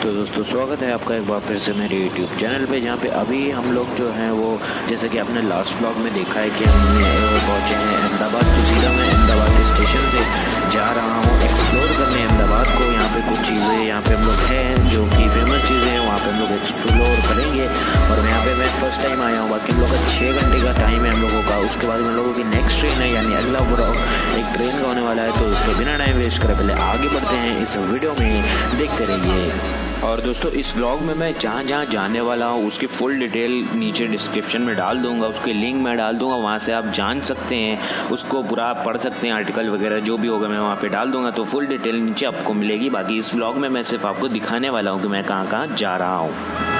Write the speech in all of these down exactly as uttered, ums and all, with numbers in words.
तो दोस्तों स्वागत है आपका एक बार फिर से मेरे यूट्यूब चैनल पे, जहाँ पे अभी हम लोग जो हैं वो जैसे कि आपने लास्ट व्लॉग में देखा है कि हम पहुँचे हैं अहमदाबाद। तो सीधा मैं अहमदाबाद के स्टेशन से जा रहा हूँ एक्सप्लोर करने अहमदाबाद को। यहाँ पे कुछ चीज़ें यहाँ पे हम लोग हैं जो कि फेमस चीज़ें हैं, वहाँ पे हम लोग एक्सप्लोर करेंगे। और यहाँ पे मैं फर्स्ट टाइम आया हूँ, बाकी हम लोग का छः घंटे का टाइम है हम लोगों का। उसके बाद हम लोगों की नेक्स्ट ट्रेन है, यानी अगला व्लॉग एक ट्रेन का होने वाला है। तो उसके बिना टाइम वेस्ट करे पहले आगे बढ़ते हैं, इस वीडियो में देखते रहिए। और दोस्तों इस व्लॉग में मैं जहाँ जहाँ जाने वाला हूँ उसकी फुल डिटेल नीचे डिस्क्रिप्शन में डाल दूँगा, उसके लिंक मैं डाल दूँगा, वहाँ से आप जान सकते हैं, उसको पूरा पढ़ सकते हैं, आर्टिकल वगैरह जो भी होगा मैं वहाँ पे डाल दूँगा। तो फुल डिटेल नीचे आपको मिलेगी। बाकी इस व्लॉग में मैं सिर्फ आपको दिखाने वाला हूँ कि मैं कहाँ कहाँ जा रहा हूँ।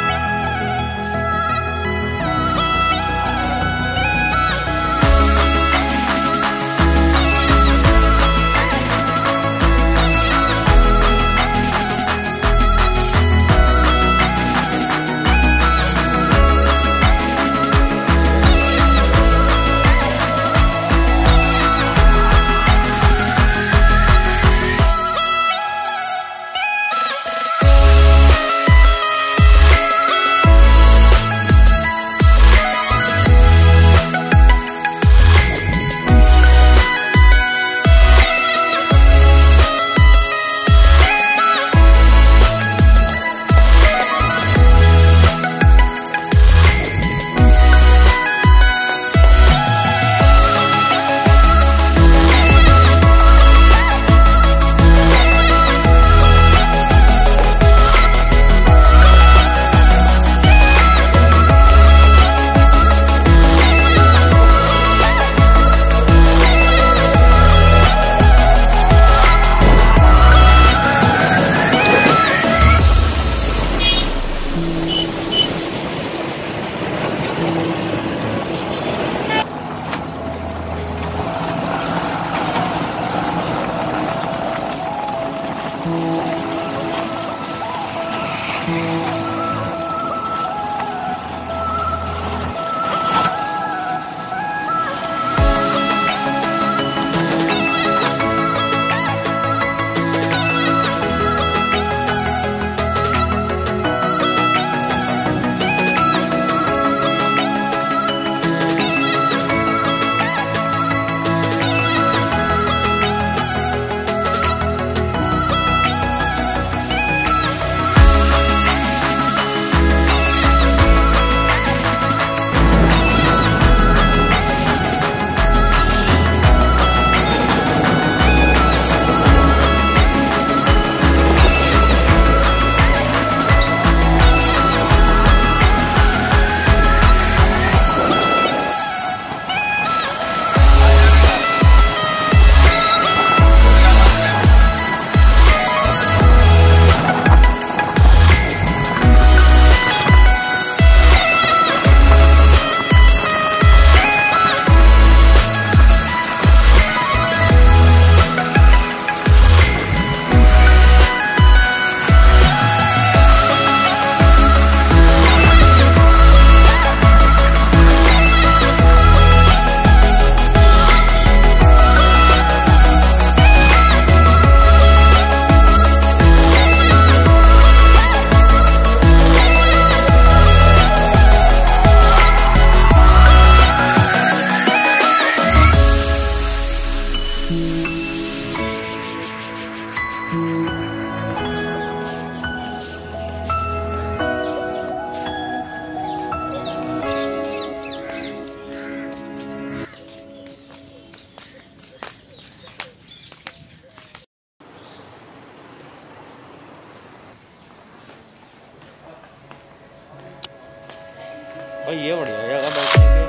भाई ये बढ़िया जगह बैठने के।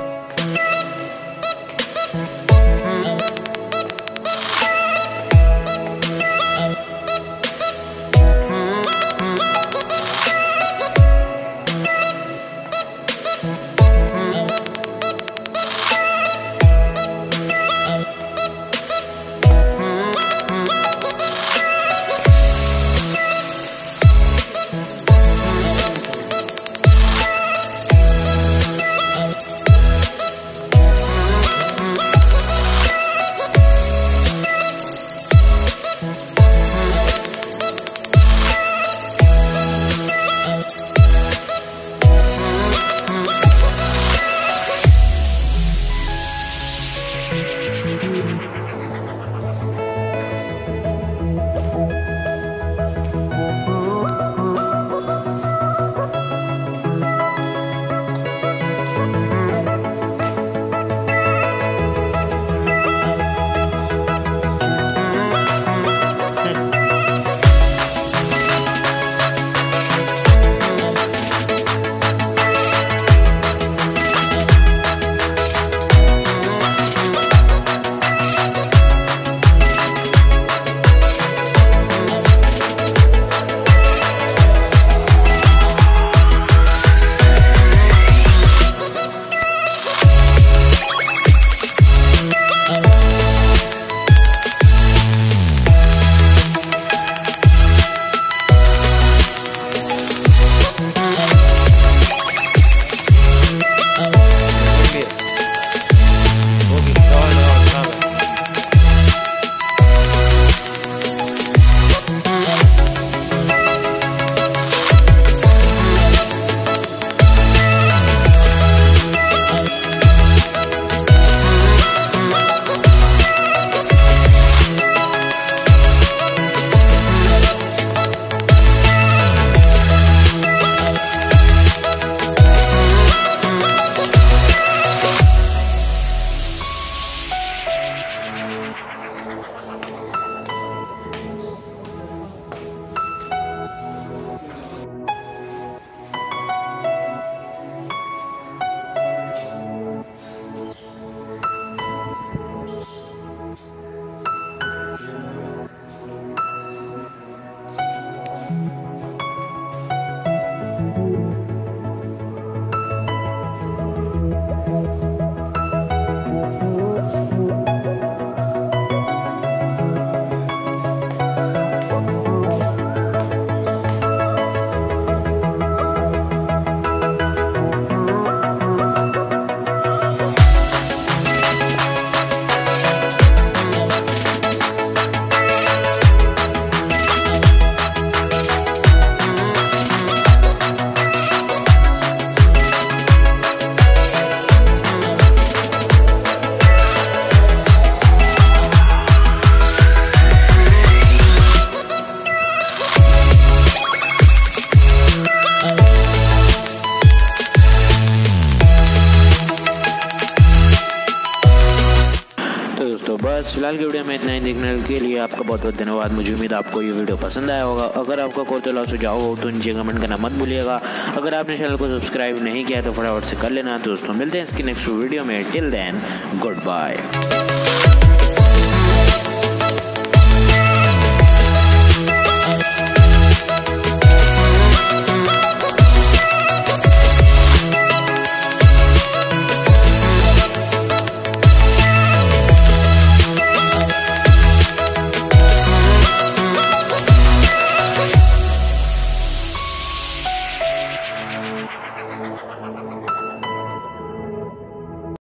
बस फिलहाल की वीडियो में इतना ही। देखने के लिए आपका बहुत बहुत धन्यवाद। मुझे उम्मीद आपको ये वीडियो पसंद आया होगा। अगर आपका कोई तो सुझाव हो तो नीचे कमेंट करना मत भूलिएगा। अगर आपने चैनल को सब्सक्राइब नहीं किया तो फटाफट से कर लेना। तो दोस्तों मिलते हैं इसकी नेक्स्ट वीडियो में। Till then good bye.